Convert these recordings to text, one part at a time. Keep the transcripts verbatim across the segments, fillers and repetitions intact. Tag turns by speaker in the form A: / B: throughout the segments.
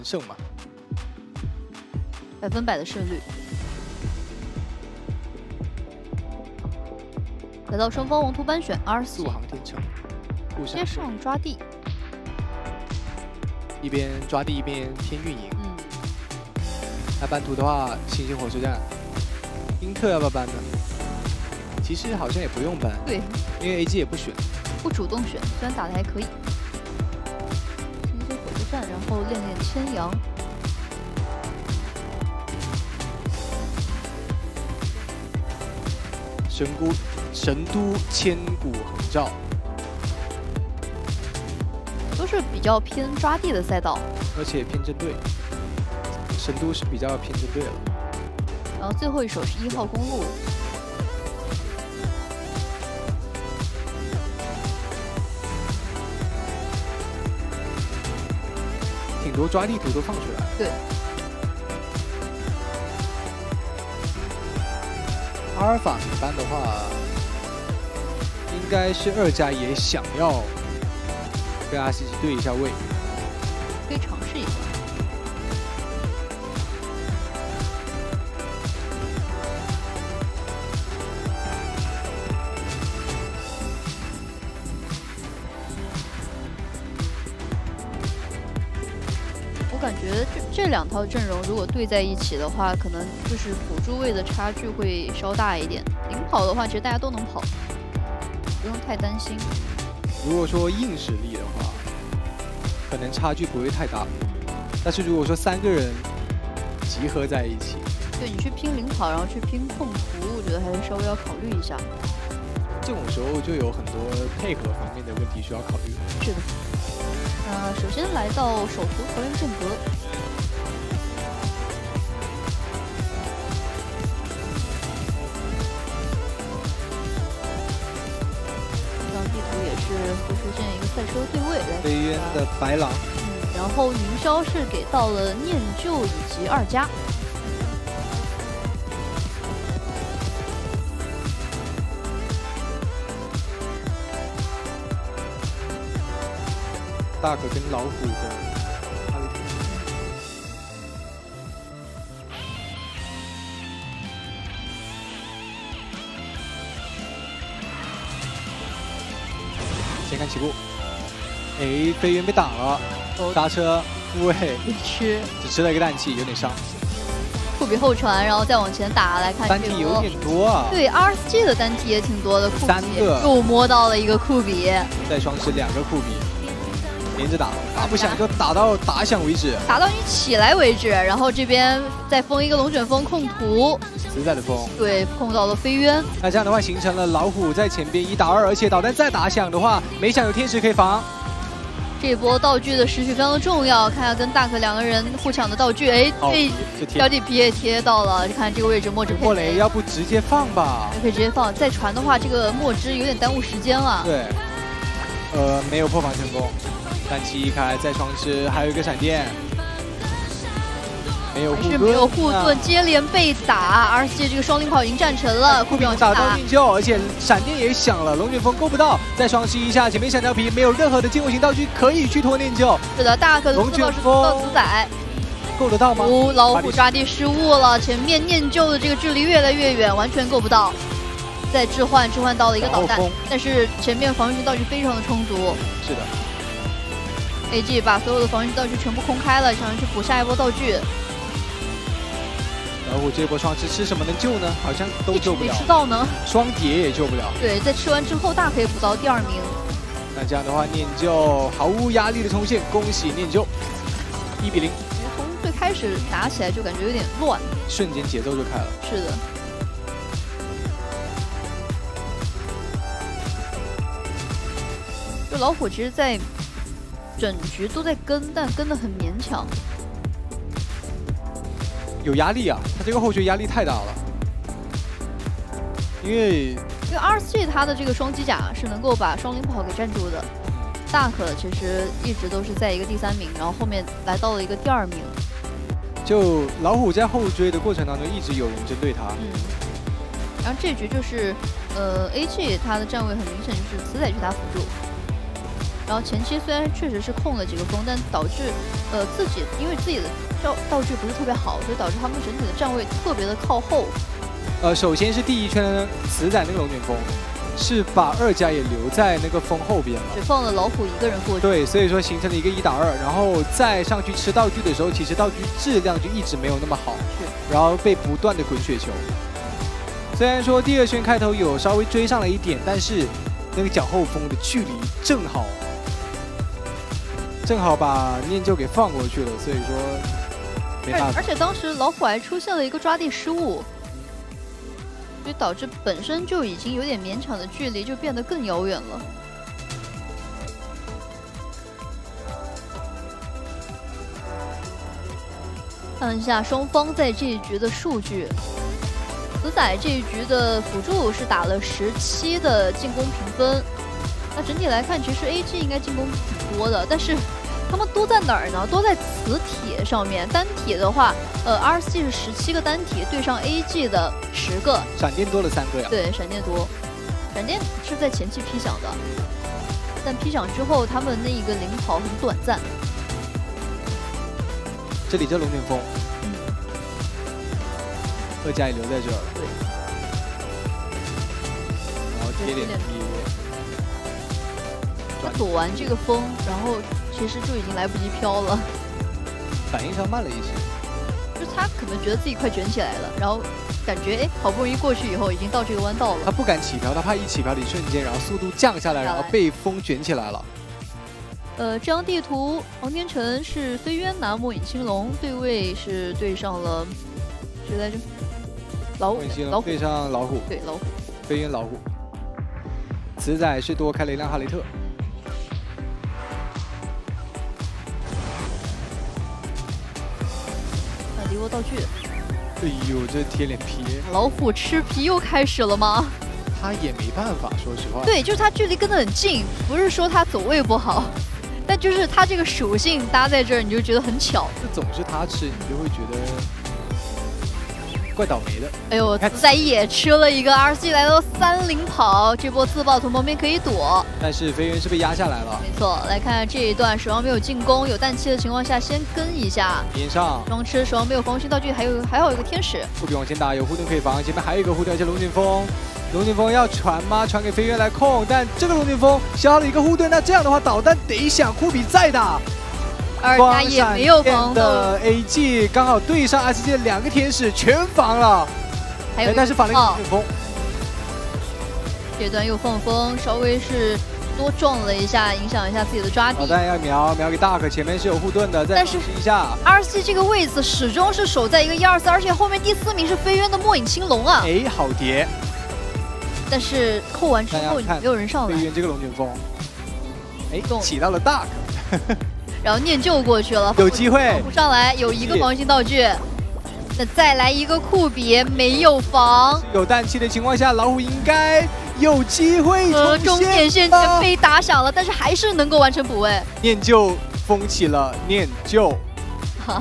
A: 胜嘛，
B: 百分百的胜率。来到双方王图班选 R 四
A: 速航天成，
B: 直接上抓地，
A: 一边抓地一边偏运营。
B: 嗯，
A: 那班图的话，星星火车站，英特要不要搬呢？其实好像也不用搬，
B: 对，
A: 因为 A G 也不选，
B: 不主动选，虽然打得还可以。星星火车站，然后练练千阳。
A: 神都神都千古横照，
B: 都是比较偏抓地的赛道，
A: 而且偏针对。神都是比较偏针对了。
B: 然后最后一手是一号公路，
A: 挺多抓地图都放出来。
B: 对。
A: 阿尔法名班的话，应该是二加也想要跟 R C G 对一下位，
B: 可以尝试一下。我感觉这这两套阵容如果对在一起的话，可能就是辅助位的差距会稍大一点。领跑的话，其实大家都能跑，不用太担心。
A: 如果说硬实力的话，可能差距不会太大。但是如果说三个人集合在一起，
B: 对你去拼领跑，然后去拼控图，我觉得还是稍微要考虑一下。
A: 这种时候就有很多配合方面的问题需要考虑。
B: 是的。 呃，首先来到首图桃园剑阁，这张地图也是会出现一个赛车对位来。
A: 飞渊的白狼，
B: 嗯，然后云霄是给到了念旧以及二加。
A: 大可跟老虎的哈利汀，先看起步，哎，飞渊被挡了，刹车复位，
B: 没吃，
A: 只吃了一个氮气，有点伤。
B: 库比后传，然后再往前打，来看
A: 单体有点多啊。
B: 对 ，R S G 的单体也挺多的，库比
A: 三个
B: 又摸到了一个库比，
A: 带双是两个库比。 连着打，打不响就打到打响为止，
B: 打到你起来为止。然后这边再封一个龙卷风控图，
A: 实在的封，
B: 对，控到了飞渊。
A: 那这样的话形成了老虎在前边一打二，而且导弹再打响的话，没响有天使可以防。
B: 这波道具的时序非常的重要，看下跟大可两个人互抢的道具，哎，被标地皮也贴到了。看这个位置，墨汁
A: 莫雷要不直接放吧？
B: 可以直接放，再传的话，这个墨汁有点耽误时间了。
A: 对，呃，没有破防成功。 氮气一开，再双吃，还有一个闪电，没有护盾，
B: 是没有护盾，接连被打，而且这个双领跑已经战成了，
A: 库比打到念旧，而且闪电也响了，龙卷风够不到，再双吃一下，前面闪掉皮，没有任何的进攻型道具可以去拖念旧。
B: 是的，大可的龙卷风主宰
A: 够得到吗？
B: 哦，老虎抓地失误了，前面念旧的这个距离越来越远，完全够不到。再置换，置换到了一个导弹，但是前面防御型道具非常的充足。
A: 是的。
B: A G 把所有的防御道具全部空开了，想要去补下一波道具。
A: 老虎这波双吃吃什么能救呢？好像都救不了。
B: 没吃到呢。
A: 双碟也救不了。
B: 对，在吃完之后大可以补到第二名。
A: 那这样的话，念旧毫无压力的冲线，恭喜念旧，一比零。
B: 从最开始打起来就感觉有点乱，
A: 瞬间节奏就开了。
B: 是的。 就老虎其实，在整局都在跟，但跟得很勉强。
A: 有压力啊，他这个后续压力太大了。因为
B: 因为 R S G 他的这个双机甲是能够把双领跑给站住的。大可其实一直都是在一个第三名，然后后面来到了一个第二名。
A: 就老虎在后追的过程当中，一直有人针对他。
B: 嗯。然后这局就是，呃 ，A G 他的站位很明显就是慈仔去打辅助。 然后前期虽然确实是控了几个风，但导致呃自己因为自己的道道具不是特别好，所以导致他们整体的站位特别的靠后。
A: 呃，首先是第一圈的雌仔那个龙卷风，是把二家也留在那个风后边了，
B: 只放了老虎一个人过去。
A: 对，所以说形成了一个一打二，然后再上去吃道具的时候，其实道具质量就一直没有那么好，
B: 是，
A: 然后被不断的滚雪球。虽然说第二圈开头有稍微追上了一点，但是那个脚后风的距离正好，正好把念旧给放过去了，所以说没办法。
B: 而且当时老虎还出现了一个抓地失误。所以导致本身就已经有点勉强的距离，就变得更遥远了。看一下双方在这一局的数据，雌仔这一局的辅助是打了十七的进攻评分。那整体来看，其实 A G 应该进攻挺多的，但是他们多在哪儿呢？多在磁铁上面。单体的话，呃 ，R C 是十七个单体对上 A G 的十个，
A: 闪电多了三个呀。
B: 对，闪电多，闪电是在前期劈响的，但劈响之后，他们那一个领跑很短暂。
A: 这里这龙卷风，
B: 嗯，
A: 二家也留在这儿了。
B: 对，
A: 然后贴脸踢。
B: 他躲完这个风，然后其实就已经来不及飘了，
A: 反应上慢了一些。
B: 就是他可能觉得自己快卷起来了，然后感觉哎，好不容易过去以后，已经到这个弯道了。
A: 他不敢起飘，他怕一起飘的一瞬间，然后速度降下来，然后被风卷起来了。
B: 呃，这张地图，王天成是飞渊拿末影青龙，对位是对上了谁来着？老虎，老虎
A: 对上老虎，
B: 对老虎，
A: 飞渊老虎。雌仔是多开了一辆哈雷特。
B: 离窝道具，
A: 哎呦，这贴脸皮！
B: 老虎吃皮又开始了吗？
A: 他也没办法，说实话。
B: 对，就是他距离跟得很近，不是说他走位不好，但就是他这个属性搭在这儿，你就觉得很巧。
A: 这总是他吃，你就会觉得怪倒霉的。
B: 哎呦，雌仔也吃了一个 R C 来到三领跑，这波自爆从旁边可以躲，
A: 但是飞渊是被压下来了。
B: 没错，来看看这一段，守望没有进攻，有氮气的情况下先跟一下。
A: 边上
B: 双吃，守望没有防御性道具，还有还好有个天使。
A: 护笔往前打，有护盾可以防，前面还有一个护盾，而且龙卷风。龙卷风要传吗？传给飞渊来控，但这个龙卷风消耗了一个护盾，那这样的话导弹得想护笔再打。
B: 二家也没有防
A: 的 A G 刚好对上 S G 的两个天使全防了，
B: 还有、哎、
A: 但是防了一个龙卷风。
B: 这段又放风，稍微是多撞了一下，影响一下自己的抓地。
A: 导弹要瞄瞄给 Dark， 前面是有护盾的，再试一下。
B: R C 这个位置始终是守在一个一二四，而且后面第四名是飞渊的末影青龙啊。
A: 哎，好叠。
B: 但是扣完之后没有人上来。
A: 飞渊这个龙卷风，哎，起到了 Dark。
B: 然后念旧过去了，
A: 有机会
B: 不上来，有一个防御性道具，那再来一个酷比，没有防，
A: 有氮气的情况下，老虎应该有机会
B: 呃，终点线前被打响了，但是还是能够完成补位。
A: 念旧封起了念旧，
B: 哈，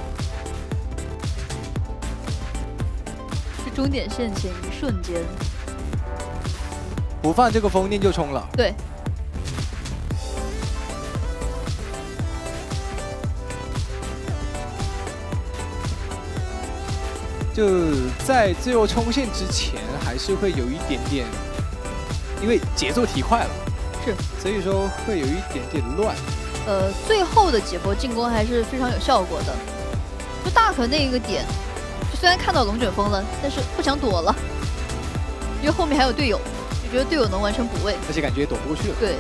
B: 是终点线前一瞬间，
A: 不放这个风，念旧冲了，
B: 对。
A: 就在最后冲线之前，还是会有一点点，因为节奏提快了，
B: 是，
A: 所以说会有一点点乱。
B: 呃，最后的几波进攻还是非常有效果的。就大可那一个点，就虽然看到龙卷风了，但是不想躲了，因为后面还有队友，就觉得队友能完成补位，
A: 而且感觉也躲不过去了。
B: 对。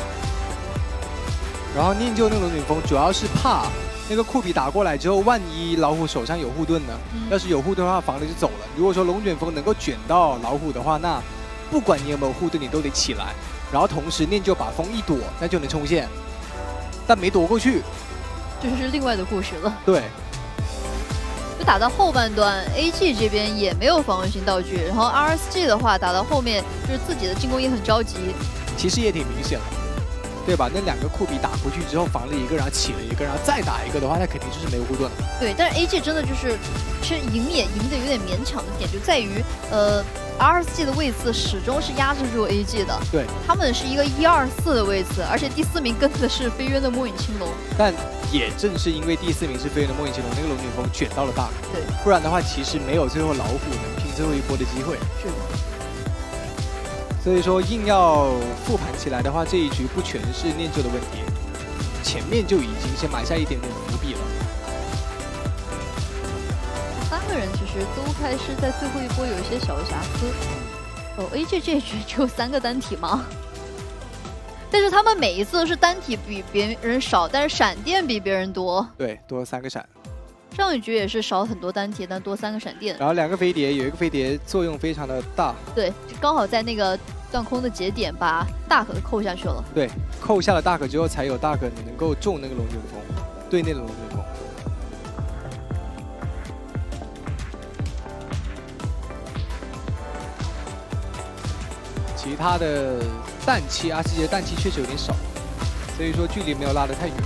A: 然后念旧那个龙卷风，主要是怕。那个酷比打过来之后，万一老虎手上有护盾呢？嗯、要是有护盾的话，防了就走了。如果说龙卷风能够卷到老虎的话，那不管你有没有护盾，你都得起来。然后同时念旧把风一躲，那就能冲线。但没躲过去，
B: 这是另外的故事了。
A: 对。
B: 就打到后半段 ，A G 这边也没有防御性道具，然后 R S G 的话打到后面就是自己的进攻也很着急。
A: 其实也挺明显了。 对吧？那两个库比打过去之后防了一个，然后起了一个，然后再打一个的话，那肯定就是没有护盾了。
B: 对，但是 A G 真的就是，其实赢也赢的有点勉强的点就在于，呃 ，R S G 的位次始终是压制住 A G 的。对，他们是一个一二四的位次，而且第四名跟的是飞渊的末影青龙。但
A: 也正是因为第四名是飞渊的末影青龙，那个龙卷风卷到了 Dark。
B: 对，
A: 不然的话，其实没有最后老虎能拼最后一波的机会。
B: 是的。
A: 所以说，硬要复盘起来的话，这一局不全是念旧的问题，前面就已经先埋下一点点伏笔了。
B: 三个人其实都开始在最后一波有一些小的瑕疵。哦 ，A G 这一局只有三个单体吗？但是他们每一次都是单体比别人少，但是闪电比别人多。
A: 对，多了三个闪。
B: 上一局也是少很多单体，但多三个闪电。
A: 然后两个飞碟，有一个飞碟作用非常的大。
B: 对，刚好在那个断空的节点把大可扣下去了。
A: 对，扣下了大可之后，才有大可能够中那个龙卷风，对内的龙卷风。其他的氮气，R S G的氮气确实有点少，所以说距离没有拉得太远。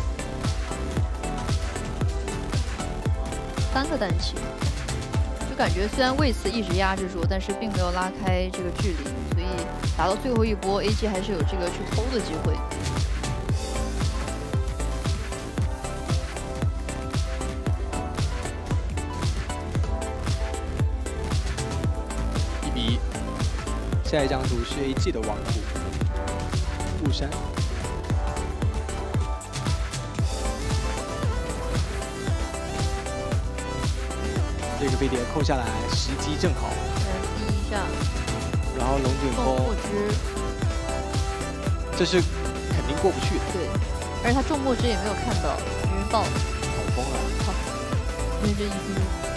B: 三个单体，就感觉虽然位次一直压制住，但是并没有拉开这个距离，所以打到最后一波 ，A G 还是有这个去偷的机会。
A: 一比一，下一张图是 A G 的王图，雾山。 这个飞碟扣下来，时机正好。
B: 第一下，
A: 然后龙卷风，
B: 墨汁，
A: 这是肯定过不去的。
B: 对，而且他中墨汁也没有看到，因为爆了。
A: 好疯啊！
B: 好，因为这一滴。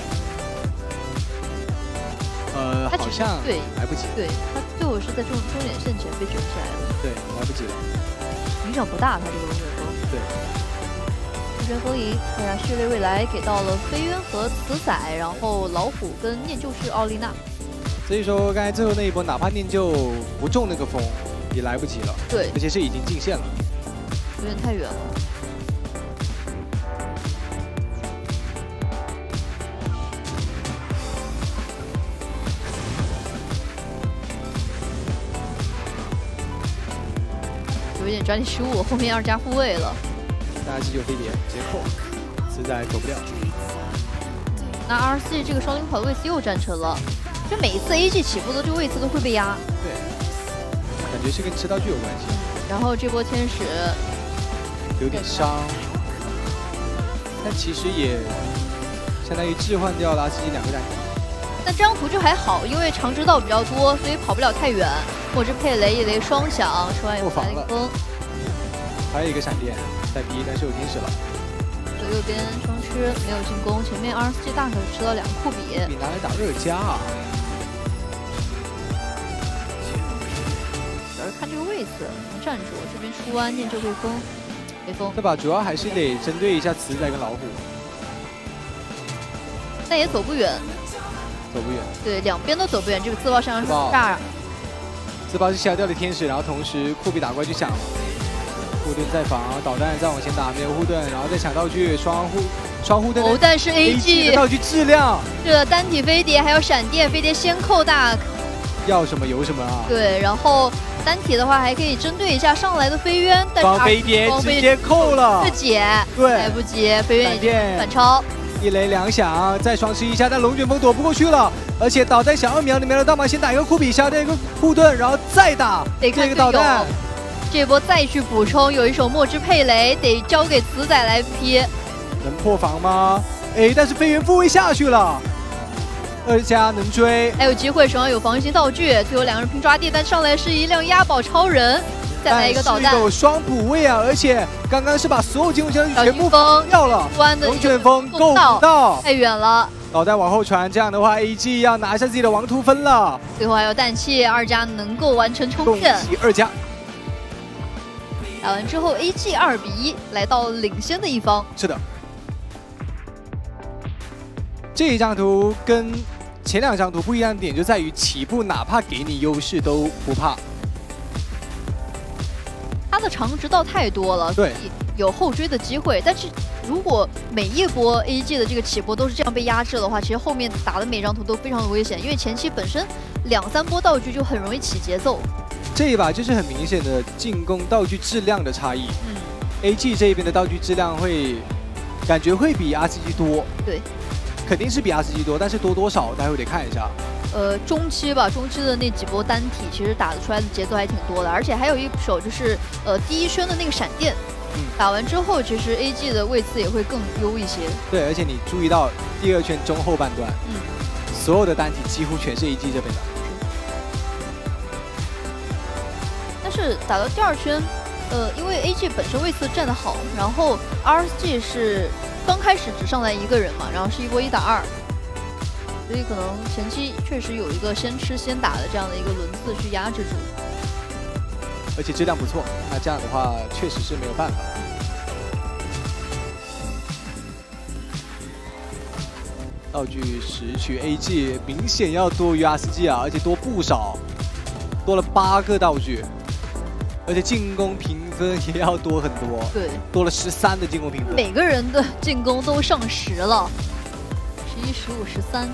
A: 呃，好像
B: 对
A: 来不及。
B: 对，他最后是在终终点线前被卷起来的。
A: 对，来不及了。
B: 影响不大，他这个龙卷风。
A: 对。
B: 龙卷风赢，大家序列未来给到了飞渊和慈仔，然后老虎跟念旧是奥丽娜。
A: 所以说，刚才最后那一波，哪怕念旧不中那个风，也来不及了。
B: 对，
A: 而且是已经进线了，
B: 有点太远了。有一点转体失误，后面二加复位了。
A: 大家急救飞碟直接扣，实在走不了。
B: 那 R S G 这个双领跑的位次又战成了，就每一次 A G 起步的这个位次都会被压。
A: 对，感觉是跟吃道具有关系。
B: 然后这波天使
A: 有点伤，但其实也相当于置换掉了 R S G 两个单体。
B: 但这张图就还好，因为长直道比较多，所以跑不了太远。墨汁配雷，一雷双响，吃完以后来一个风。
A: 还有一个闪电。 在 B， 但是有天使了。
B: 左右边双吃没有进攻，前面 R S G 大可吃了两个库比，
A: 比拿来打热加啊！
B: 主要是看这个位置能站住，这边出弯念旧被封，被封。
A: 对吧？主要还是得针对一下慈仔跟老虎。
B: 但也走不远，
A: 走不远。对，
B: 两边都走不远。这个自爆上是炸，
A: 自爆是消掉了天使，然后同时库比打过来就响了。 护盾在防，导弹再往前打，没有护盾，然后再抢道具，双护双护盾。
B: 哦，但是 A G
A: 的道具质量，
B: 这单体飞碟还有闪电飞碟先扣大，
A: 要什么有什么啊。
B: 对，然后单体的话还可以针对一下上来的飞渊，但是
A: 双飞碟直接扣了，
B: 自解，
A: 对，
B: 来不及，飞渊已经反超。
A: 一雷两响，再双吃一下，但龙卷风躲不过去了，而且导弹想要秒里面的道马先打一个库比，消掉一个护盾，然后再打这个导弹。
B: 这波再去补充，有一手墨汁配雷，得交给慈仔来 P，
A: 能破防吗？哎，但是飞源复位下去了，二加能追，
B: 还有机会，手上有防御型道具，最后两个人拼抓地，但上来是一辆押宝超人，再来一个导弹，
A: 有双补位啊，而且刚刚是把所有进攻枪全部
B: 封
A: 掉了，龙卷风够不到，
B: 太远了。
A: 导弹往后传，这样的话 ，A G 要拿下自己的王图分了。
B: 最后还有氮气，二加能够完成冲线。
A: 恭喜二加。
B: 打完之后 ，A G 二比一来到领先的一方。
A: 是的。这一张图跟前两张图不一样的点就在于起步，哪怕给你优势都不怕。
B: 他的长直道太多了，
A: 对，
B: 有后追的机会。但是如果每一波 A G 的这个起波都是这样被压制的话，其实后面打的每张图都非常的危险，因为前期本身两三波道具就很容易起节奏。
A: 这一把就是很明显的进攻道具质量的差异。
B: 嗯
A: ，A G 这一边的道具质量会感觉会比 R C G 多。
B: 对。
A: 肯定是比 R C G 多，但是多多少，待会得看一下。
B: 呃，中期吧，中期的那几波单体其实打得出来的节奏还挺多的，而且还有一手就是呃第一圈的那个闪电，嗯，打完之后其实 A G 的位次也会更优一些。对，
A: 而且你注意到第二圈中后半段，
B: 嗯，
A: 所有的单体几乎全是 A G 这边的。
B: 但是打到第二圈，呃，因为 A G 本身位次站得好，然后 R S G 是。 刚开始只上来一个人嘛，然后是一波一打二，所以可能前期确实有一个先吃先打的这样的一个轮次去压制住，
A: 而且质量不错，那这样的话确实是没有办法。道具拾取 A G 明显要多于 R C G 啊，而且多不少，多了八个道具。 而且进攻评分也要多很多，
B: 对，
A: 多了十三的进攻评分，
B: 每个人的进攻都上十了，十一、十五、十三。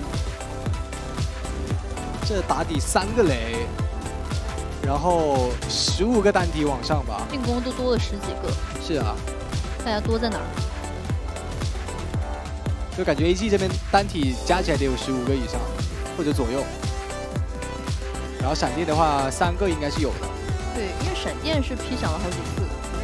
A: 这打底三个雷，然后十五个单体往上吧，
B: 进攻都多了十几个。
A: 是啊，
B: 大家多在哪儿？
A: 就感觉 A G 这边单体加起来得有十五个以上，或者左右。然后闪电的话，三个应该是有的。
B: 对，因为闪电是劈响了好几次。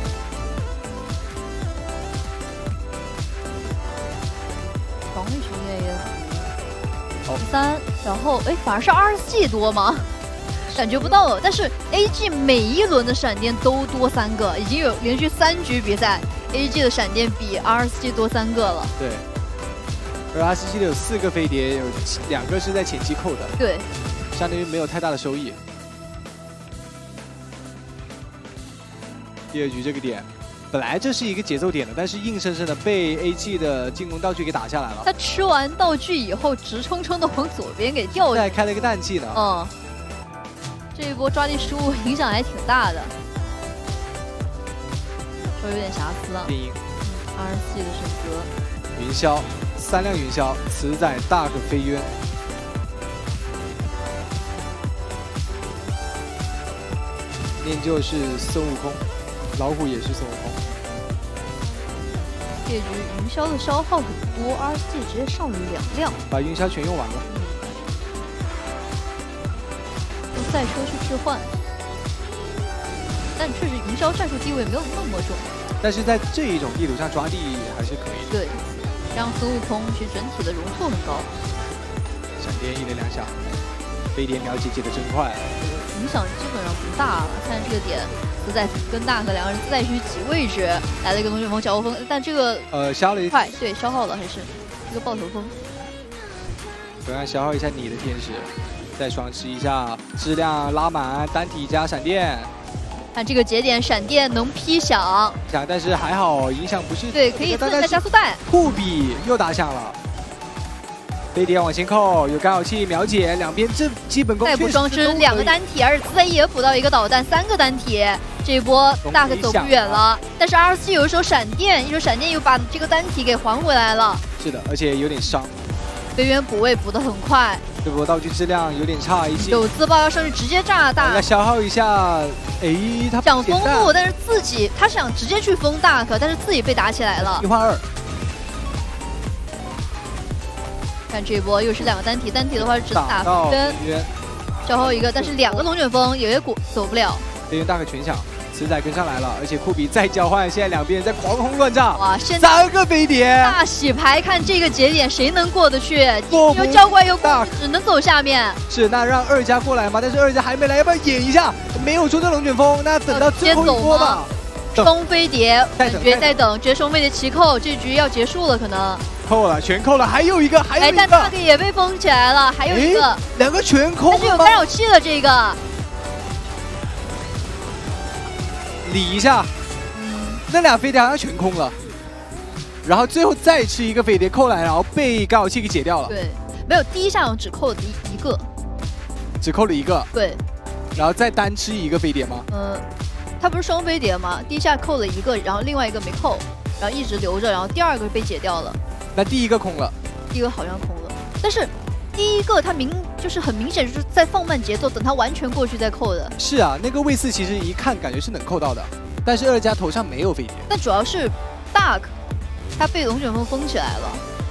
B: 防御群越越多，十三，然后哎，反而是 R S G 多吗？感觉不到了，但是 A G 每一轮的闪电都多三个，已经有连续三局比赛 ，A G 的闪电比 R S G 多三个了。
A: 对，而 R S G 的有四个飞碟，有两个是在前期扣的。
B: 对，
A: 相当于没有太大的收益。 第二局这个点，本来这是一个节奏点的，但是硬生生的被 A G 的进攻道具给打下来了。
B: 他吃完道具以后，直冲冲的往左边给掉下来，
A: 再开了一个氮气呢。
B: 嗯，这一波抓地失误影响还挺大的，稍微有点瑕疵啊。
A: 电音
B: ，R S G 的选择，
A: 云霄三辆云霄，慈仔 Dark 飞渊。 念旧是孙悟空，老虎也是孙悟空。
B: 这局云霄的消耗很多 ，R S G 直接上了两辆，
A: 把云霄全用完了。
B: 用赛车去置换，但确实云霄战术地位没有那么重。
A: 但是在这一种地图上抓地还是可以的。
B: 对，让孙悟空其实整体的容错很高。
A: 闪电一连两响，飞碟秒解解的真快。
B: 影响基本上不大了，看这个点，自在跟大哥两个人自在区挤位置，来了一个龙卷风小后风，但这个
A: 呃消了一
B: 快，对，消耗了还是一个爆头风。
A: 同样消耗一下你的天使，再双吃一下，质量拉满，单体加闪电。
B: 看这个节点，闪电能劈响，
A: 响，但是还好影响不是
B: 对，可以蹭一下加速带。
A: 酷比又打响了。 飞碟往前扣，有干扰器秒解，两边这基本功。
B: 再补双吃两个单体，而且自在也补到一个导弹，三个单体，这一波大可走不远了。但是 R S G 有一手闪电，一手闪电又把这个单体给还回来了。
A: 是的，而且有点伤。
B: 飞渊补位补得很快，
A: 这波道具质量有点差，一
B: 有自爆要上去直接炸大。
A: 来消耗一下，哎，他
B: 想封路，但是自己他想直接去封大可，但是自己被打起来了。
A: 一换二。
B: 看这一波又是两个单体，单体的话是只能打
A: 飞
B: 渊，消耗一个，但是两个龙卷风有些果走不了。
A: 飞渊大可全抢，慈仔跟上来了，而且酷比再交换，现在两边在狂轰乱炸。
B: 哇，现
A: 在三个飞碟
B: 大洗牌，看这个节点谁能过得去？又交怪又过，只能走下面。
A: 是，那让二家过来吗？但是二家还没来，要不要演一下？没有出这龙卷风，那等到最后一波吧。
B: 双飞碟，感觉在等，直接双飞碟齐扣，这局要结束了可能。
A: 扣了，全扣了，还有一个，还有一个，
B: 但大个也被封起来了，还有一个，
A: 两个全扣，
B: 但是有干扰器的这个，
A: 理一下，嗯，那俩飞碟好像全空了，然后最后再吃一个飞碟扣来，然后被干扰器给解掉了。
B: 对，没有第一下好像只扣了一一个，
A: 只扣了一个，
B: 对，
A: 然后再单吃一个飞碟吗？
B: 嗯， 他不是双飞碟吗？第一下扣了一个，然后另外一个没扣，然后一直留着，然后第二个被解掉了。
A: 那第一个空了，
B: 第一个好像空了，但是第一个他明就是很明显就是在放慢节奏，等他完全过去再扣的。
A: 是啊，那个位四其实一看感觉是能扣到的，但是二加头上没有飞碟。
B: 但主要是 Dark 他被龙卷风封起来了。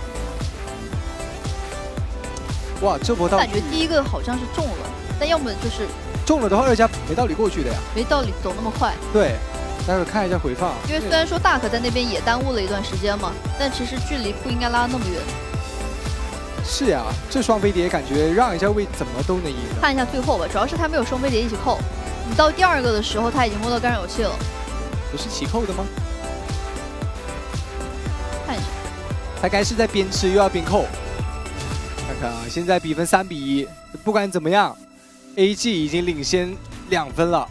A: 哇，这波道
B: 感觉第一个好像是中了，但要么就是
A: 中了的话，二加没道理过去的呀。
B: 没道理走那么快。
A: 对，待会儿看一下回放。
B: 因为虽然说大可在那边也耽误了一段时间嘛，但其实距离不应该拉那么远。
A: 是呀，这双飞碟感觉让一下位怎么都能赢。
B: 看一下最后吧，主要是他没有双飞碟一起扣。你到第二个的时候，他已经摸到干扰器了。
A: 不是齐扣的吗？
B: 看一下，
A: 他该是在边吃又要边扣。看看啊，现在比分三比一，不管怎么样 ，A G 已经领先两分了。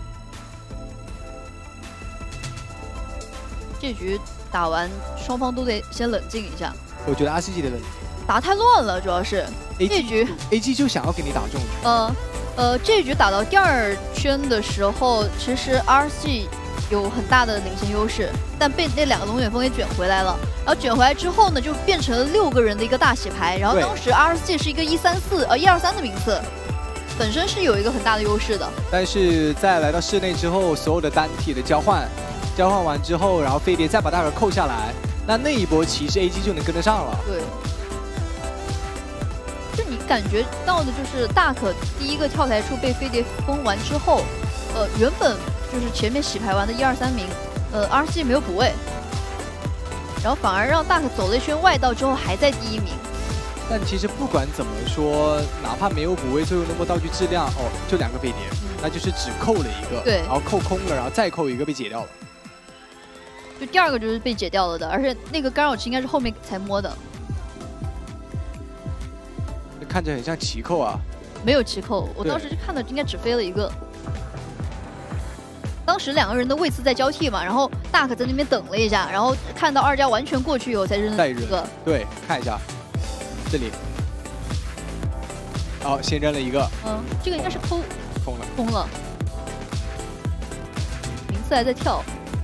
B: 这局打完，双方都得先冷静一下。
A: 我觉得 R C G 的冷静，
B: 打太乱了，主要是
A: A G,
B: 这局
A: A G 就想要给你打中。
B: 呃呃，这局打到第二圈的时候，其实 R C G 有很大的领先优势，但被那两个龙卷风给卷回来了。然后卷回来之后呢，就变成了六个人的一个大洗牌。然后当时 R C G 是一个一三四呃一二三的名次，本身是有一个很大的优势的。
A: 但是在来到室内之后，所有的单体的交换，交换完之后，然后飞碟再把大耳扣下来，那那一波其实 A G 就能跟得上了。
B: 对。就你感觉到的就是大可第一个跳台处被飞碟封完之后，呃，原本就是前面洗牌完的一二三名，呃 ，R C G 没有补位，然后反而让大可走了一圈外道之后还在第一名。
A: 但其实不管怎么说，哪怕没有补位，最后那波道具质量哦，就两个飞碟，嗯、那就是只扣了一个，
B: 对，
A: 然后扣空了，然后再扣一个被解掉了。
B: 就第二个就是被解掉了的，而且那个干扰器应该是后面才摸的。
A: 看着很像齐扣啊，
B: 没有齐扣，我当时就看的应该只飞了一个。当时两个人的位次在交替嘛，然后大可在那边等了一下，然后看到二加完全过去以后才扔了一个。
A: 对，看一下这里，好，先扔了一个。
B: 嗯，这个应该是空
A: 空了，
B: 空了。名次还在跳。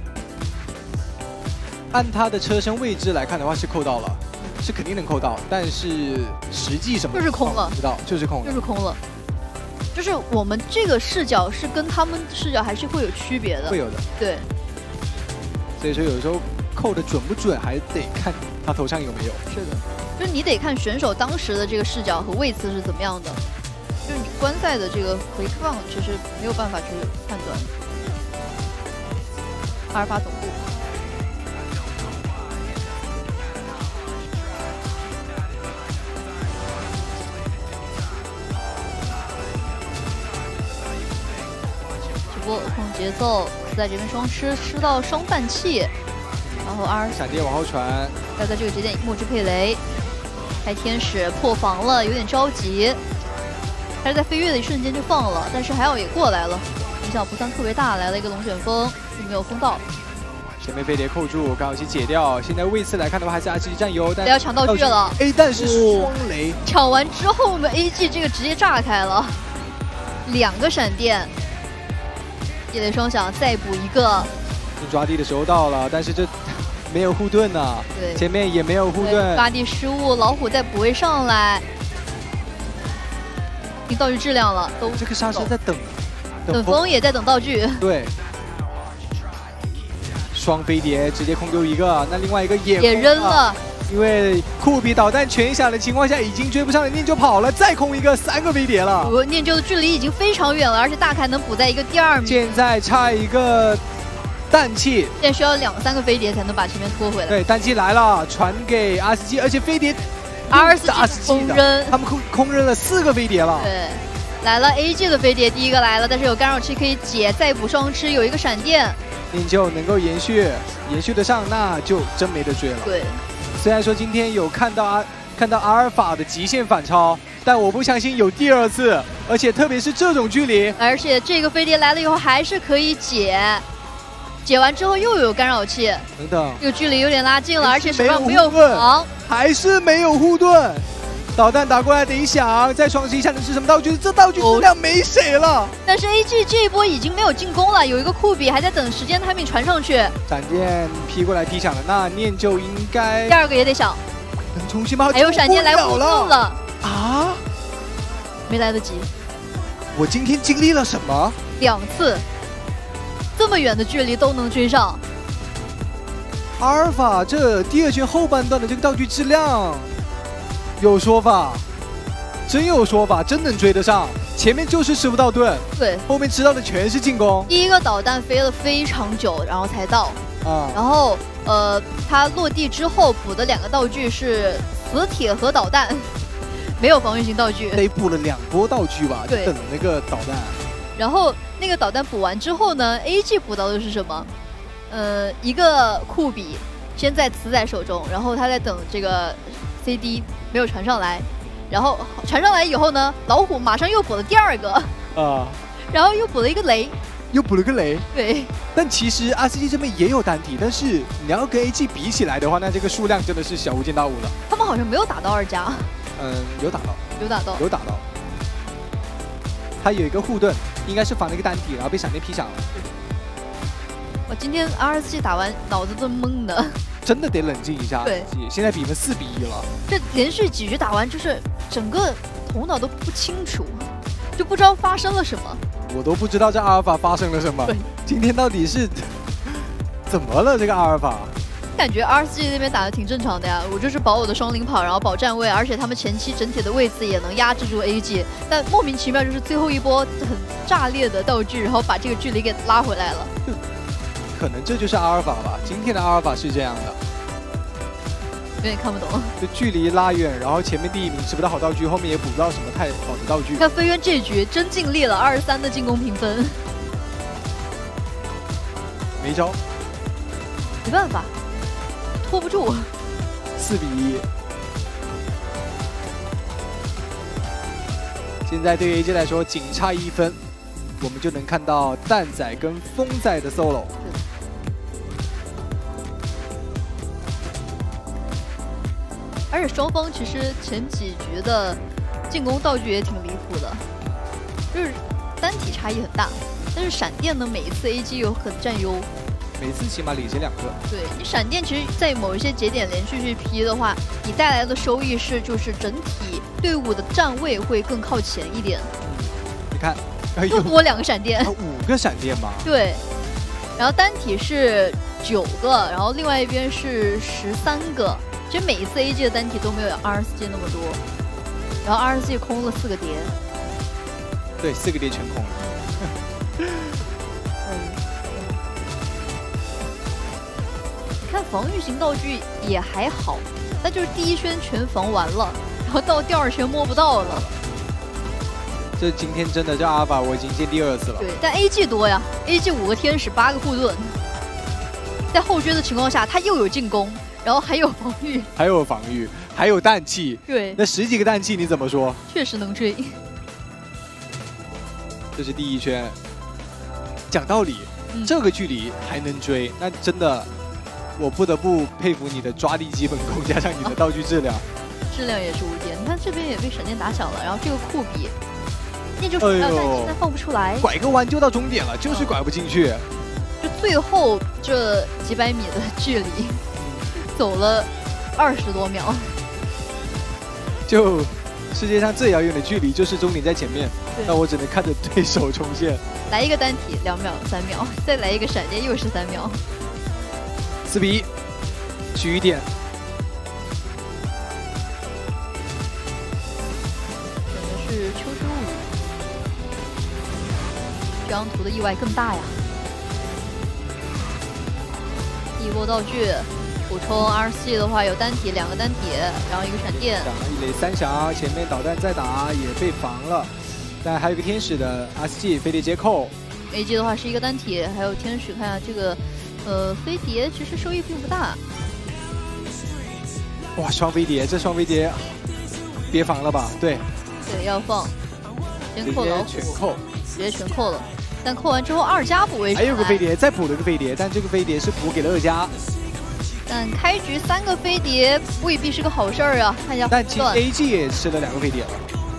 A: 按他的车身位置来看的话，是扣到了。是肯定能扣到，但是实际什么
B: 就是空了，
A: 不知道，就是空了，
B: 就是空了。就是我们这个视角是跟他们视角还是会有区别的，
A: 会有的。对。所以说有时候扣的准不准，还得看他头上有没有。
B: 是的，就是你得看选手当时的这个视角和位次是怎么样的。就是你观赛的这个回放，其实没有办法去判断。阿尔法总部。控节奏，在这边双吃吃到双半气，然后 R
A: 闪电往后传，
B: 要在这个节点墨汁配雷，开天使破防了，有点着急，还是在飞跃的一瞬间就放了，但是还好也过来了，影响不算特别大，来了一个龙卷风，并没有封到。
A: 前面飞碟扣住，刚好去解掉。现在位次来看的话，还是 R C G 占优，但
B: 要抢道具了。
A: A 弹是双雷，
B: 抢完之后我们 A G 这个直接炸开了，两个闪电。夜雷双响，再补一个。
A: 抓地的时候到了，但是这没有护盾呢。
B: 对，
A: 前面也没有护盾。
B: 抓地失误，老虎再补位上来。听道具质量了，都
A: 这个杀手在等，
B: 等风也在等道具。
A: 对。双飞碟直接空丢一个，那另外一个也
B: 也扔了。
A: 因为酷比导弹全响的情况下，已经追不上了，念旧跑了，再空一个，三个飞碟了。
B: 我念旧的距离已经非常远了，而且大凯能补在一个第二名。
A: 现在差一个氮气，
B: 现在需要两三个飞碟才能把前面拖回来。
A: 对，氮气来了，传给 R C G， 而且飞碟
B: R C G 空扔，
A: 他们空空扔了四个飞碟了。
B: 对，来了 A G 的飞碟，第一个来了，但是有干扰器可以解，再补双吃，有一个闪电。
A: 念旧能够延续，延续得上，那就真没得追了。
B: 对。
A: 虽然说今天有看到阿看到阿尔法的极限反超，但我不相信有第二次，而且特别是这种距离，
B: 而且这个飞碟来了以后还是可以解，解完之后又有干扰器，
A: 等等，
B: 这个距离有点拉近了，而且手上没有防，
A: 还是没有护盾， 导弹打过来得想，再双击一下能是什么道具？这道具质量没谁了。
B: 但是 A G 这一波已经没有进攻了，有一个库比还在等时间 timing 传上去。
A: 闪电劈过来劈响了，那念就应该
B: 第二个也得响，
A: 能重新吗？
B: 还有闪电来护盾了
A: 啊！
B: 没来得及。
A: 我今天经历了什么？
B: 两次，这么远的距离都能追上。
A: 阿尔法这第二圈后半段的这个道具质量。 有说法，真有说法，真能追得上。前面就是吃不到盾，
B: 对，
A: 后面吃到的全是进攻。
B: 第一个导弹飞了非常久，然后才到。
A: 啊，
B: 然后呃，它落地之后补的两个道具是磁铁和导弹，没有防御型道具。
A: 得补了两波道具吧？
B: 对，
A: 等那个导弹。
B: 然后那个导弹补完之后呢 ，A G 补到的是什么？呃，一个库比先在磁仔手中，然后他在等这个 C D。 没有传上来，然后传上来以后呢，老虎马上又补了第二个啊，然后又补了一个雷，
A: 又补了个雷。
B: 对，
A: 但其实 R C G 这边也有单体，但是你要跟 A G 比起来的话，那这个数量真的是小巫见大巫了。
B: 他们好像没有打到二加。
A: 嗯，有打到，
B: 有打到，
A: 有打到。他有一个护盾，应该是防了一个单体，然后被闪电劈响了。
B: 我今天 R C G 打完脑子都懵的。
A: 真的得冷静一下。
B: 对，
A: 现在比分四比一了。
B: 这连续几局打完，就是整个头脑都不清楚，就不知道发生了什么。
A: 我都不知道这阿尔法发生了什么。今天到底是怎么了？这个阿尔法？
B: 感觉 R C G 那边打的挺正常的呀，我就是保我的双领跑，然后保站位，而且他们前期整体的位置也能压制住 A G， 但莫名其妙就是最后一波很炸裂的道具，然后把这个距离给拉回来了。
A: 可能这就是阿尔法吧，今天的阿尔法是这样的，
B: 有点看不懂。
A: 就距离拉远，然后前面第一名吃不到好道具，后面也补不到什么太好的道具。
B: 看飞渊这局真尽力了，二十三的进攻评分，
A: 没招，
B: 没办法，拖不住。
A: 四比一。现在对于 A G 来说仅差一分，我们就能看到蛋仔跟风仔的 solo。
B: 而且双方其实前几局的进攻道具也挺离谱的，就是单体差异很大，但是闪电呢每一次 A G 又很占优，
A: 每次起码领先两个。
B: 对你闪电，其实在某一些节点连续去劈的话，你带来的收益是就是整体队伍的站位会更靠前一点。
A: 你看，
B: 又多两个闪电，
A: 五个闪电吗？
B: 对，然后单体是九个，然后另外一边是十三个。 其实每一次 A G 的单体都没有 R C G 那么多，然后 R C G 空了四个碟，
A: 对，四个碟全空了。
B: 嗯，你看防御型道具也还好，那就是第一圈全防完了，然后到第二圈摸不到了。
A: 这今天真的这阿尔法我已经见第二次了。
B: 对，但 A G 多呀 ，A G 五个天使，八个护盾，在后追的情况下，他又有进攻。 然后还有防御，
A: 还有防御，还有氮气。
B: 对，
A: 那十几个氮气你怎么说？
B: 确实能追。
A: 这是第一圈。讲道理，嗯、这个距离还能追，那真的，我不得不佩服你的抓地基本功，加上你的道具质量，
B: 质量也是无敌。你看这边也被闪电打响了，然后这个库比，那就是要但现在放不出来，
A: 拐个弯就到终点了，就是拐不进去。
B: 嗯、就最后这几百米的距离。 走了二十多秒，
A: 就世界上最遥远的距离就是终点在前面，那我只能看着对手冲线。
B: 来一个单体两秒三秒，再来一个闪电又是三秒，
A: 四比一，取一点。
B: 选的是秋之物语，这张图的意外更大呀！第一波道具。 补充 R C 的话有单体两个单体，然后一个闪电，
A: 一雷三响，前面导弹再打也被防了，但还有一个天使的 R C G 飞碟接扣。
B: A G 的话是一个单体，还有天使，看下这个呃飞碟其实收益并不大。
A: 哇，双飞碟，这双飞碟别防了吧？对，
B: 对，要放，先扣老虎，
A: 全扣，
B: 直接全扣了。但扣完之后二加补位，
A: 还有个飞碟，再补了个飞碟，但这个飞碟是补给了二加。
B: 但开局三个飞碟未必是个好事儿啊！看一下，
A: 但其实 A G 也吃了两个飞碟了，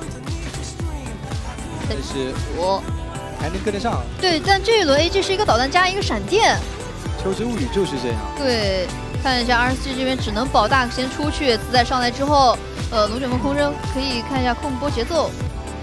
A: 但是
B: 我
A: 还能跟得上。
B: 对，但这一轮 A G 是一个导弹加一个闪电。
A: 秋之物语就是这样。对，
B: 看一下 R S G 这边只能保 Duck 先出去，子仔上来之后，呃，龙卷风空扔可以看一下控波节奏。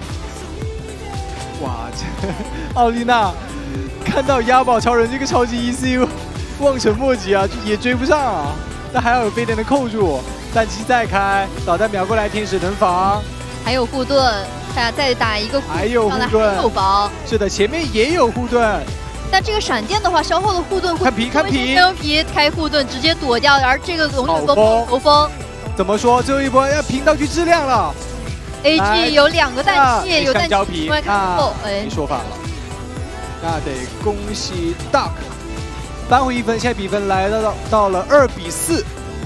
A: 哇，这奥丽娜看到押宝超人这个超级 E C U。 望尘莫及啊，也追不上啊！但还要有飞碟能扣住，弹机再开，导弹秒过来，天使能防，
B: 还有护盾，大家再打一个，
A: 还有护盾，
B: 后防。
A: 是的，前面也有护盾。
B: 但这个闪电的话，消耗了护盾，
A: 看皮看皮，
B: 看皮开护盾直接躲掉，而这个龙卷风头风，
A: 怎么说？最后一波要拼道具质量了。
B: A G 有两个弹器，有弹
A: 胶皮，
B: 另外看后，
A: 哎，没说法了，那得恭喜 Duck。 扳回一分，现在比分来到到了二比四。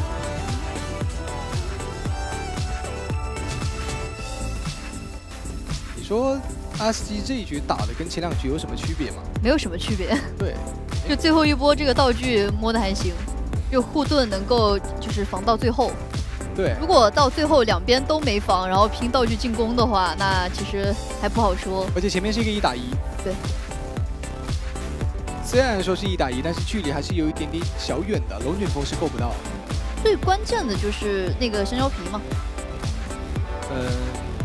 A: 你说 R S G 这一局打的跟前两局有什么区别吗？
B: 没有什么区别。
A: 对，
B: 就最后一波这个道具摸的还行，就护盾能够就是防到最后。
A: 对，
B: 如果到最后两边都没防，然后拼道具进攻的话，那其实还不好说。
A: 而且前面是一个一打一。
B: 对。
A: 虽然说是一打一，但是距离还是有一点点小远的，龙卷风是够不到。
B: 最关键的就是那个香蕉皮嘛。
A: 嗯、呃，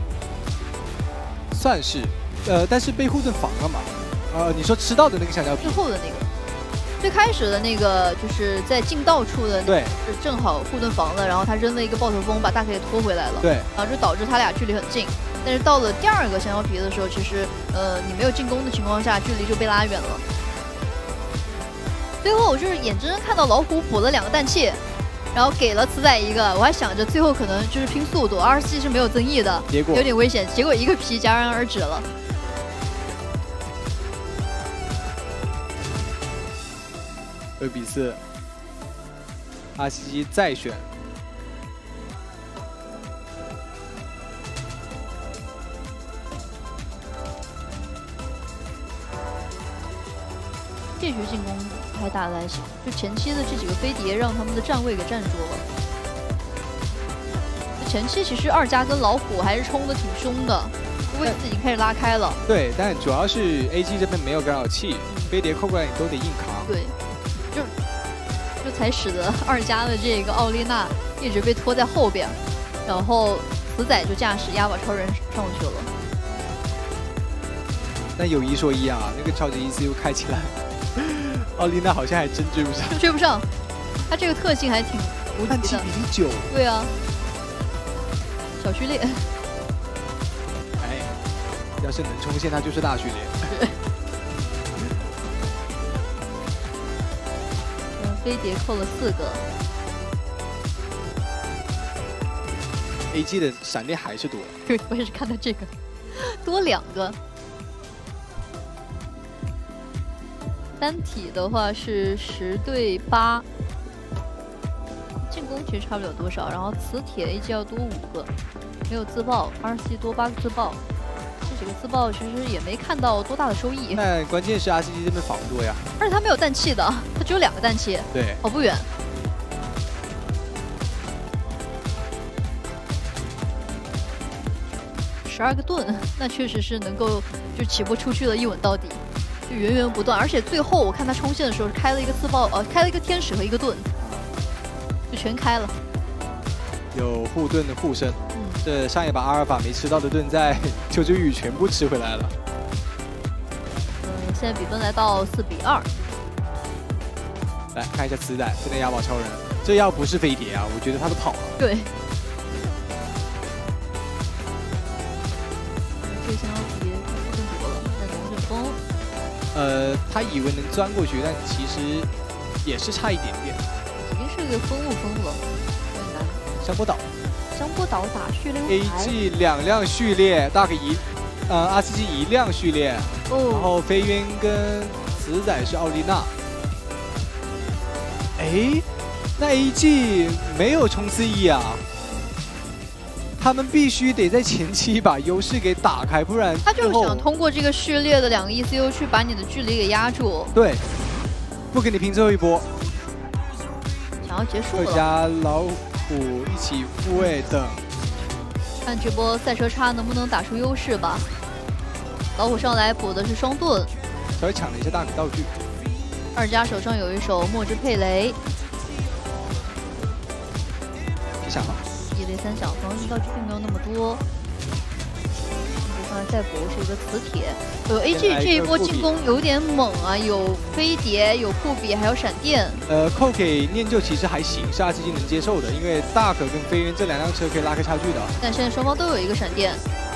A: 算是，呃，但是被护盾防了嘛。呃，你说吃到的那个香蕉皮。
B: 最后的那个，最开始的那个就是在进道处的，
A: 对，
B: 是正好护盾防了，然后他扔了一个爆头风，把大 K 拖回来了。
A: 对，
B: 然后就导致他俩距离很近。但是到了第二个香蕉皮的时候，其实呃你没有进攻的情况下，距离就被拉远了。 最后我就是眼睁睁看到老虎补了两个弹器，然后给了慈仔一个，我还想着最后可能就是拼速度 ，R S G 是没有增益的，
A: 结果
B: 有点危险，结果一个皮戛然而止了。
A: 二比四 ，R S G 再选。
B: 这局进攻还打得还行，就前期的这几个飞碟让他们的站位给占住了。前期其实二加跟老虎还是冲的挺凶的，位置已经开始拉开了。
A: 对，但主要是 A G 这边没有干扰器，飞碟扣过来你都得硬扛。
B: 对，就这才使得二加的这个奥丽娜一直被拖在后边，然后慈仔就驾驶押宝超人上去了。
A: 但有一说一啊，那个超级 E C U 开起来。 奥丽娜好像还真追不上，
B: 追不上，他这个特性还挺无敌的。
A: 七比九。
B: 对啊，小序列。
A: 哎，要是能冲线，那就是大序列。
B: 嗯，飞碟扣了四个。
A: A G 的闪电还是多。
B: 对，我也是看到这个，多两个。 单体的话是十对八，进攻其实差不了多少。然后磁铁 A G 要多五个，没有自爆 ，R C 多八个自爆，这几个自爆其实也没看到多大的收益。
A: 但关键是 R C G 这边防多呀，
B: 而且他没有弹气的，他只有两个弹气，
A: 对，
B: 跑不远。十二个盾，那确实是能够就起波出去了，一稳到底。 就源源不断，而且最后我看他冲线的时候开了一个自爆，呃，开了一个天使和一个盾，就全开了。
A: 有护盾的护身，嗯，这上一把阿尔法没吃到的盾在秋之雨全部吃回来了。
B: 嗯，现在比分来到四比二。
A: 来看一下磁带，这个押宝超人，这要不是飞碟啊，我觉得他都跑了。
B: 对。这相当于更多了，那龙卷风。
A: 呃，他以为能钻过去，但其实也是差一点点。
B: 已经是个分路分了，有点难。
A: 香波岛，
B: 香波岛打序列
A: A G 两辆序列 ，Duck 一，呃 ，R C G 一辆序列，哦，然后飞渊跟慈仔是奥丽娜。哎，那 A G 没有冲刺 E 啊。 他们必须得在前期把优势给打开，不然
B: 他就是想通过这个序列的两个 E C U 去把你的距离给压住。
A: 对，不跟你拼最后一波。
B: 其然后结束了。
A: 二加老虎一起复位等，
B: 看这波赛车差能不能打出优势吧。老虎上来补的是双盾，
A: 稍微抢了一下大可道具。
B: 二加手上有一手墨之佩雷，
A: 皮想好，
B: 一雷三响，防御道具并没有那么多。上来再补是一个磁铁。呃 ，A G 这一波进攻有点猛啊，有飞碟，有酷比，还有闪电。
A: 呃，扣给念旧其实还行，是 R C G 能接受的，因为大可跟飞渊这两辆车可以拉开差距的。
B: 但现在双方都有一个闪电。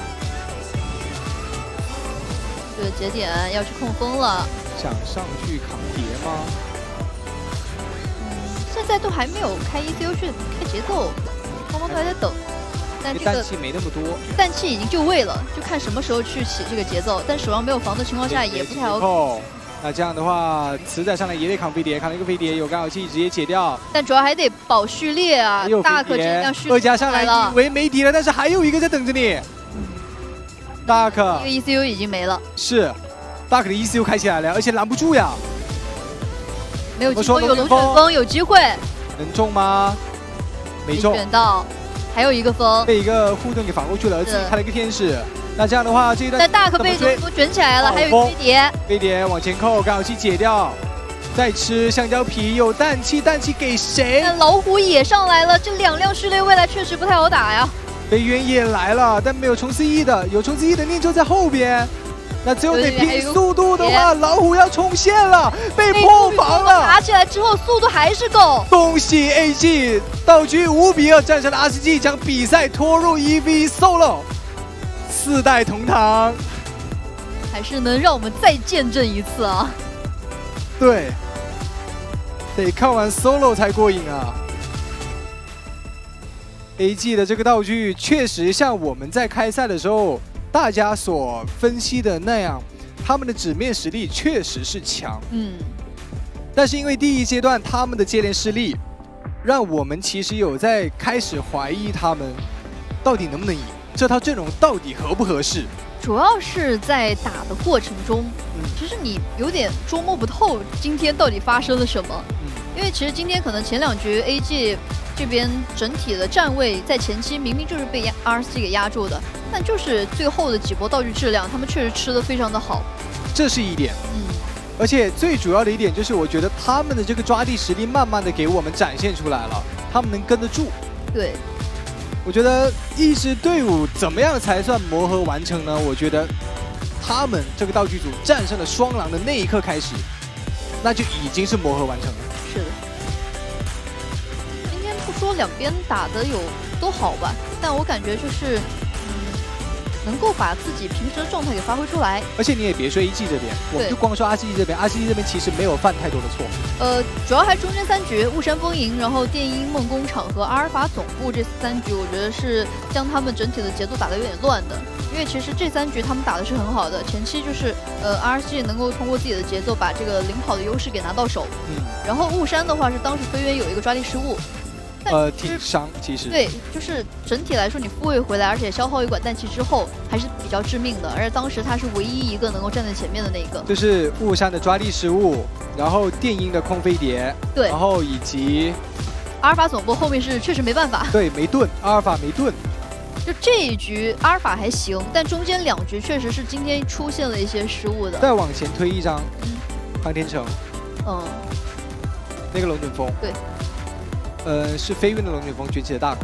B: 这个节点要去控风了，
A: 想上去扛碟吗？
B: 嗯，现在都还没有开 E C U 去开节奏，双方都还在等。但这个
A: 氮气没那么多，
B: 氮气已经就位了，就看什么时候去起这个节奏。但手上没有防的情况下也不太 OK。
A: 那这样的话，磁仔上来也得扛飞碟，扛了一个飞碟，有干扰器直接解掉。
B: 但主要还得保序列啊，大可这辆序列
A: 二加上来以为没敌了，但是还有一个在等着你。大可
B: 一个 E C U 已经没了，
A: 是大可的 E C U 开起来了，而且拦不住呀。
B: 没有进攻，有龙卷风，有机会。
A: 能中吗？没中。
B: 选到。还有一个风
A: 被一个护盾给防过去了，而自己开了一个天使。那这样的话，这一段
B: 但大可被龙都卷起来了，还有一个飞碟，
A: 飞碟往前扣，干扰器解掉，再吃香蕉皮，有氮气，氮气给谁？
B: 那老虎也上来了，这两辆序列未来确实不太好打呀。
A: 飞渊也来了，但没有冲刺 E 的，有冲刺 E 的念旧在后边。那只有得拼速度的话，老虎要冲线了，被破防了。
B: 打起来之后速度还是够。
A: 恭喜 A G 道局五比二战胜了 R C G， 将比赛拖入一 v 一 solo， 四代同堂，
B: 还是能让我们再见证一次啊！
A: 对，得看完 solo 才过瘾啊。A G 的这个道具确实像我们在开赛的时候。大家所分析的那样，他们的纸面实力确实是强，
B: 嗯，
A: 但是因为第一阶段他们的接连失利，让我们其实有在开始怀疑他们到底能不能赢，这套阵容到底合不合适。
B: 主要是在打的过程中，
A: 嗯，
B: 其实你有点捉摸不透今天到底发生了什么，
A: 嗯，
B: 因为其实今天可能前两局 A G 这边整体的站位在前期明明就是被压 R C G 给压住的。但就是最后的几波道具质量，他们确实吃得非常的好，
A: 这是一点。
B: 嗯，
A: 而且最主要的一点就是，我觉得他们的这个抓地实力慢慢的给我们展现出来了，他们能跟得住。
B: 对，
A: 我觉得一支队伍怎么样才算磨合完成呢？我觉得他们这个道具组战胜了双狼的那一刻开始，那就已经是磨合完成了。
B: 是的。今天不说两边打的有多好吧，但我感觉就是。能够把自己平时的状态给发挥出来，
A: 而且你也别说 A G 这边，我们就光说 R C G 这边 ，R C G 这边其实没有犯太多的错。
B: 呃，主要还中间三局，雾山风营，然后电音梦工厂和阿尔法总部这三局，我觉得是将他们整体的节奏打得有点乱的。因为其实这三局他们打的是很好的，前期就是呃 R C G 能够通过自己的节奏把这个领跑的优势给拿到手。嗯。然后雾山的话是当时飞渊有一个抓地失误。
A: 呃，挺伤，其实
B: 对，就是整体来说，你复位回来，而且消耗一管氮气之后，还是比较致命的。而且当时他是唯一一个能够站在前面的那个，
A: 就是雾山的抓地失误，然后电音的空飞碟，
B: 对，
A: 然后以及
B: 阿尔法总部后面是确实没办法，
A: 对，没盾，阿尔法没盾。
B: 就这一局阿尔法还行，但中间两局确实是今天出现了一些失误的。
A: 再往前推一张，航天城，
B: 嗯，
A: 那个龙卷风，
B: 对。
A: 呃，是飞运的龙卷风崛起的大可，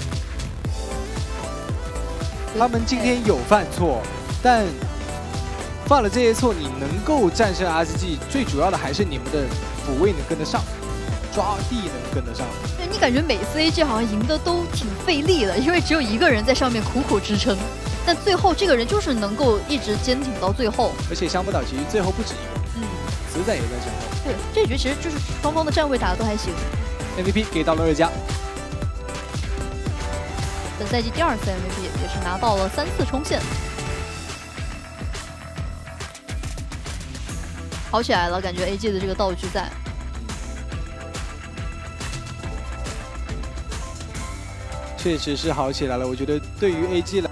A: 他们今天有犯错，但犯了这些错，你能够战胜 R C G， 最主要的还是你们的补位能跟得上，抓地能跟得上。
B: 对，你感觉每次 A G 好像赢的都挺费力的，因为只有一个人在上面苦苦支撑，但最后这个人就是能够一直坚挺到最后。
A: 而且香波岛其实最后不止一个，嗯，磁仔也在身后。
B: 对，这局其实就是双方的站位打的都还行。
A: M V P 给到了二加，
B: 本赛季第二次 M V P 也是拿到了三次冲线，好起来了，感觉 A G 的这个道具在，
A: 确实是好起来了。我觉得对于 A G 来。